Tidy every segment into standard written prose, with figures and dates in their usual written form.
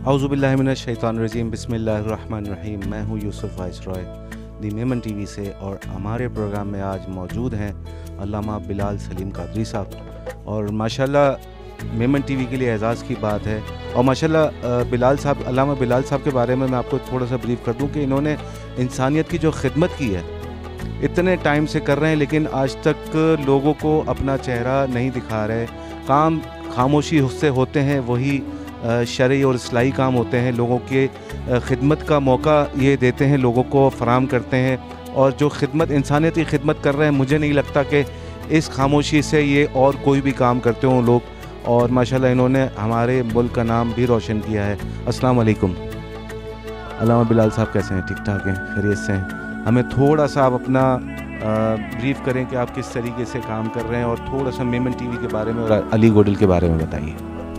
औज़ुबिल्लाहि मिनश्शैतानिर्रजीम बिस्मिल्लाहिर्रहमानिर्रहीम। मैं हूँ Yusuf Viceroy the Memon TV से और हमारे प्रोग्राम में आज मौजूद हैं अल्लामा बिलाल सलीम कादरी साहब। और माशाल्लाह मेमन टीवी के लिए एज़ाज़ की बात है। और माशाल्लाह बिलाल साहब, अल्लामा बिलाल साहब के बारे में मैं आपको थोड़ा सा ब्रीफ़ कर दूँ कि इन्होंने इंसानियत की जो खिदमत की है इतने टाइम से कर रहे हैं, लेकिन आज तक लोगों को अपना चेहरा नहीं दिखा रहे। काम खामोशी से होते हैं, वही शरई और इस्लाही काम होते हैं। लोगों के खिदमत का मौका ये देते हैं, लोगों को फराम करते हैं। और जो खिदमत, इंसानियत की खिदमत कर रहे हैं, मुझे नहीं लगता कि इस खामोशी से ये और कोई भी काम करते हों लोग। और माशाल्लाह इन्होंने हमारे मुल्क का नाम भी रोशन किया है। अस्सलाम वालेकुम। अल्लामा बिलाल साहब कैसे हैं? ठीक ठाक हैं, खैरियत से हैं? हमें थोड़ा सा आप अपना ब्रीफ़ करें कि आप किस तरीके से काम कर रहे हैं और थोड़ा सा मेमन टीवी के बारे में और अली गोडल के बारे में बताइए।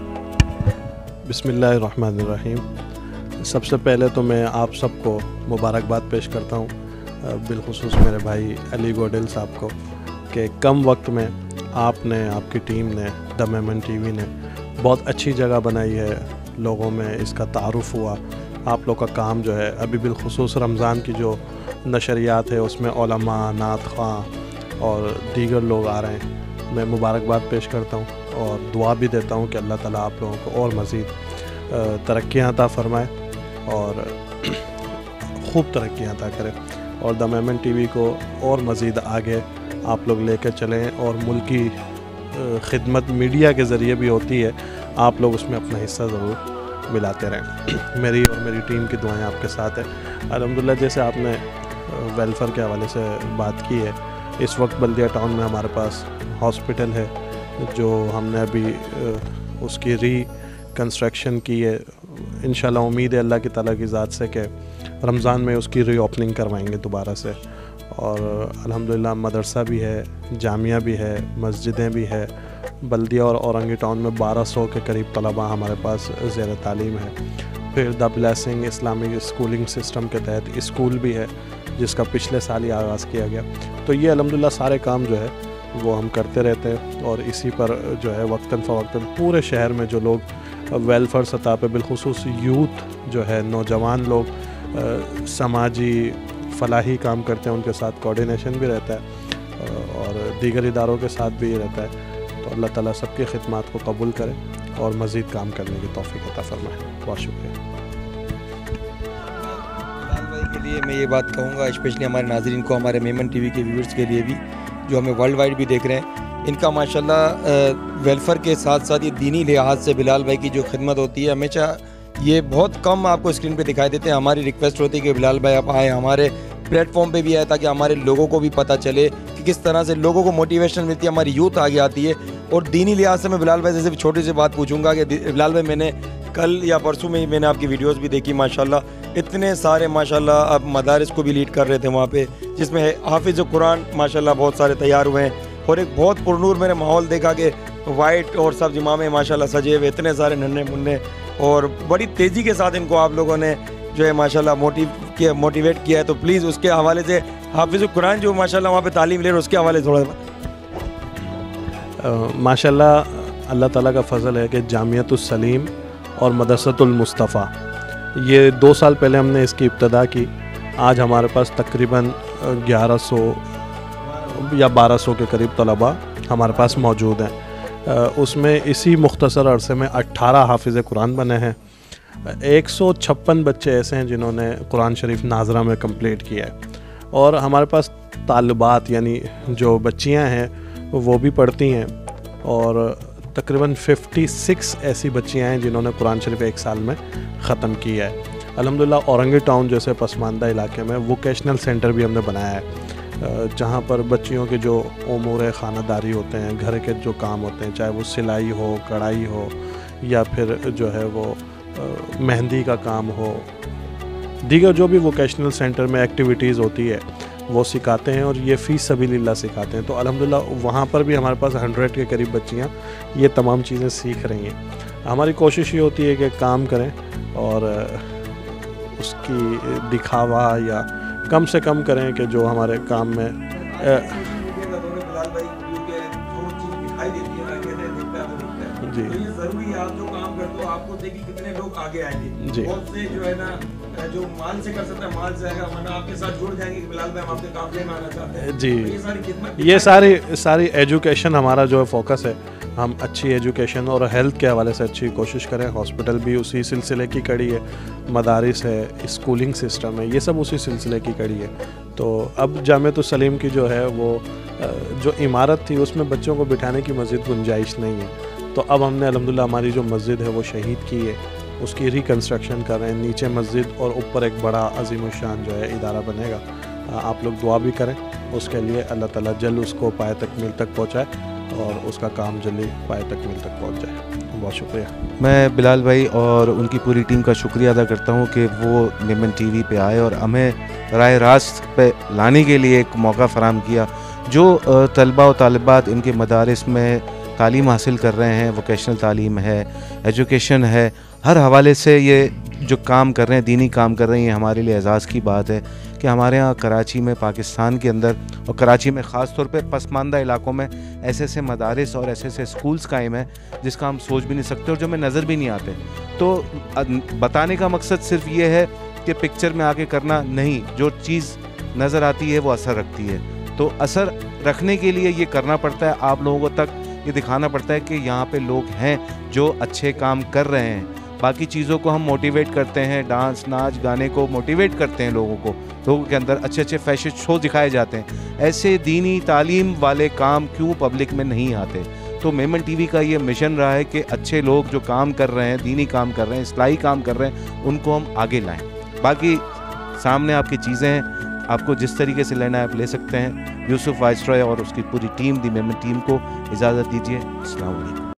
बिस्मिल्लाहिर्रहमानिर्रहीम। सबसे पहले तो मैं आप सबको मुबारकबाद पेश करता हूँ, बिलखुसूस मेरे भाई अली गोडल साहब को, कि कम वक्त में आपने, आपकी टीम ने, द मेमन टीवी ने बहुत अच्छी जगह बनाई है। लोगों में इसका तारुफ़ हुआ। आप लोग का काम जो है, अभी बिलखुसूस रमज़ान की जो नशरियात है उसमें उलमा, नात ख़्वां और दीगर लोग आ रहे हैं। मैं मुबारकबाद पेश करता हूँ और दुआ भी देता हूँ कि अल्लाह ताला आप लोगों को और मज़ीद तरक्कियाँ अता फ़रमाए और खूब तरक्कियाँ अता करे और द मेमन टीवी को और मज़ीद आगे आप लोग लेकर चलें। और मुल्की खिदमत मीडिया के ज़रिए भी होती है, आप लोग उसमें अपना हिस्सा ज़रूर मिलाते रहें। मेरी और मेरी टीम की दुआएं आपके साथ है। अल्हम्दुलिल्लाह, जैसे आपने वेलफेयर के हवाले से बात की है, इस वक्त बल्दिया टाउन में हमारे पास हॉस्पिटल है जो हमने अभी उसकी कंस्ट्रक्शन की है। इंशाल्लाह उम्मीद है अल्लाह की ताला की ज़ात से कि रमज़ान में उसकी रीओपनिंग करवाएंगे दोबारा से। और अल्हम्दुलिल्लाह मदरसा भी है, जामिया भी है, मस्जिदें भी है। बल्दिया और औरंगी टाउन में 1200 के करीब तलबा हमारे पास ज़ेर तालीम है। फिर the blessing Islamic schooling system के तहत स्कूल भी है जिसका पिछले साल ही आगाज़ किया गया। तो ये अल्हम्दुलिल्लाह सारे काम जो है वो हम करते रहते हैं और इसी पर जो है वक्तन फ़वक्तन पूरे शहर में जो लोग वेलफेयर सतह पे, बिलखुसूस यूथ जो है, नौजवान लोग समाजी फलाही काम करते हैं, उनके साथ कोऑर्डिनेशन भी रहता है और दीगर इदारों के साथ भी रहता है। तो अल्लाह ताला सबकी खिदमत को कबूल करे और मज़ीद काम करने की तौफ़ीक़ अता फ़रमाए। बहुत शुक्रिया। बिलाल भाई के लिए मैं ये बात कहूँगा, स्पेशली हमारे नाज़रीन को, हमारे मेमन टीवी के व्यूअर्स के लिए भी जो हमें वर्ल्ड वाइड भी देख रहे हैं, इनका माशाल्लाह वेलफेयर के साथ साथ ये दीनी लिहाज से बिलाल भाई की जो खिदमत होती है, हमेशा ये बहुत कम आपको स्क्रीन पे दिखाई देते हैं। हमारी रिक्वेस्ट होती है कि बिलाल भाई आप आए, हमारे प्लेटफॉर्म पे भी आए, ताकि हमारे लोगों को भी पता चले कि किस तरह से लोगों को मोटिवेशन मिलती है, हमारी यूथ आगे आती है। और दीनी लिहाज से मैं बिलाल भाई से छोटी सी बात पूछूंगा कि बिलाल भाई, मैंने कल या परसों में ही मैंने आपकी वीडियोस भी देखी, माशाल्लाह इतने सारे माशाल्लाह आप मदारिस को भी लीड कर रहे थे वहाँ पे, जिसमें हाफिज़ कुरान माशाल्लाह बहुत सारे तैयार हुए हैं। और एक बहुत पुरनूर मैंने माहौल देखा कि वाइट और सब इमामे माशाल्लाह सजे हुए, इतने सारे नन्हे मुन्ने, और बड़ी तेज़ी के साथ इनको आप लोगों ने जो है माशाल्लाह मोटिवेट किया है। तो प्लीज़ उसके हवाले से, हाफिज़ कुरान जो माशाल्लाह वहाँ पे तालीम ले रहे, उसके हवाले से थोड़ा माशाल्लाह अल्लाह ताला का फ़ज़ल है कि जामियतुस सलीम और मदरसतुल मुस्तफ़ा, ये 2 साल पहले हमने इसकी इब्तदा की। आज हमारे पास तकरीबन 1100 या 1200 के करीब तलबा हमारे पास मौजूद हैं। उसमें इसी मुख्तसर अरसे में 18 हाफिज़ कुरान बने हैं। 156 बच्चे ऐसे हैं जिन्होंने कुरान शरीफ नाजरा में कंप्लीट किया है। और हमारे पास तालिबात यानी जो बच्चियां हैं वो भी पढ़ती हैं और तकरीबन 56 ऐसी बच्चियां हैं जिन्होंने कुरान शरीफ 1 साल में ख़त्म किया है। अल्हम्दुलिल्लाह औरंगी टाउन जैसे पसमानदा इलाके में वोकेशनल सेंटर भी हमने बनाया है, जहाँ पर बच्चियों के जो उमूर ख़ानदारी होते हैं, घर के जो काम होते हैं, चाहे वो सिलाई हो, कढ़ाई हो या फिर जो है वो मेहंदी का काम हो, दीगर जो भी वोकेशनल सेंटर में एक्टिविटीज़ होती है वो सिखाते हैं और ये फ़ीस सबीलिल्लाह सिखाते हैं। तो अल्हम्दुलिल्लाह वहाँ पर भी हमारे पास 100 के करीब बच्चियाँ ये तमाम चीज़ें सीख रही हैं। हमारी कोशिश ये होती है कि काम करें और उसकी दिखावा या कम से कम करें कि जो हमारे काम में जी करते हो, आपको देखिए कितने लोग आगे आएंगे। जी। बहुत से जो है ना जो माल से कर सकता है माल से आएगा, वरना आपके साथ जुड़ जाएंगे कि बिलाल भाई हम आपके काफिले में आना चाहते हैं। जी। तो ये सारी खिदमत, ये सारी एजुकेशन हमारा जो है फोकस है, हम अच्छी एजुकेशन और हेल्थ के हवाले से अच्छी कोशिश करें। हॉस्पिटल भी उसी सिलसिले की कड़ी है, मदारिस है, स्कूलिंग सिस्टम है, ये सब उसी सिलसिले की कड़ी है। तो अब जामिअतुस सलीम की जो है वो जो इमारत थी उसमें बच्चों को बिठाने की मज़ीद गुंजाइश नहीं है, तो अब हमने अल्हम्दुलिल्लाह हमारी जो मस्जिद है वो शहीद की है, उसकी रिकन्स्ट्रक्शन कर रहे हैं। नीचे मस्जिद और ऊपर एक बड़ा अज़ीमुश्शान जो है इदारा बनेगा। आप लोग दुआ भी करें उसके लिए, अल्लाह ताला जल्द उसको पाए तकमील तक पहुँचाए और उसका काम जल्दी पाए तकमील तक पहुँच जाए। बहुत शुक्रिया। मैं बिलाल भाई और उनकी पूरी टीम का शुक्रिया अदा करता हूँ कि वो मेमन टीवी पे आए और हमें राह रास्त पे लाने के लिए एक मौका फ़राहम किया। जो तलबा और तालिबात इनके मदारिस में तालीम हासिल कर रहे हैं, वोकेशनल तालीम है, एजुकेशन है, हर हवाले से ये जो काम कर रहे हैं, दीनी काम कर रहे हैं, ये हमारे लिए एजाज़ की बात है कि हमारे यहाँ कराची में, पाकिस्तान के अंदर और कराची में ख़ास तौर पे पसमानदा इलाकों में ऐसे ऐसे मदारिस और ऐसे ऐसे स्कूल्स कायम हैं जिसका हम सोच भी नहीं सकते और जो हमें नज़र भी नहीं आते। तो बताने का मकसद सिर्फ ये है कि पिक्चर में आके करना नहीं, जो चीज़ नज़र आती है वो असर रखती है। तो असर रखने के लिए ये करना पड़ता है, आप लोगों तक ये दिखाना पड़ता है कि यहाँ पे लोग हैं जो अच्छे काम कर रहे हैं। बाकी चीज़ों को हम मोटिवेट करते हैं, डांस, नाच, गाने को मोटिवेट करते हैं लोगों के अंदर अच्छे अच्छे फैशन शो दिखाए जाते हैं। ऐसे दीनी तालीम वाले काम क्यों पब्लिक में नहीं आते? तो मेमन टीवी का ये मिशन रहा है कि अच्छे लोग जो काम कर रहे हैं, दीनी काम कर रहे हैं, इस्लाही काम कर रहे हैं, उनको हम आगे लाएं। बाकी सामने आपकी चीज़ें हैं, आपको जिस तरीके से लेना है आप ले सकते हैं। यूसुफ वाइसरॉय और उसकी पूरी टीम, दी मेमन टीम को इजाज़त दीजिए। अस्सलाम वालेकुम।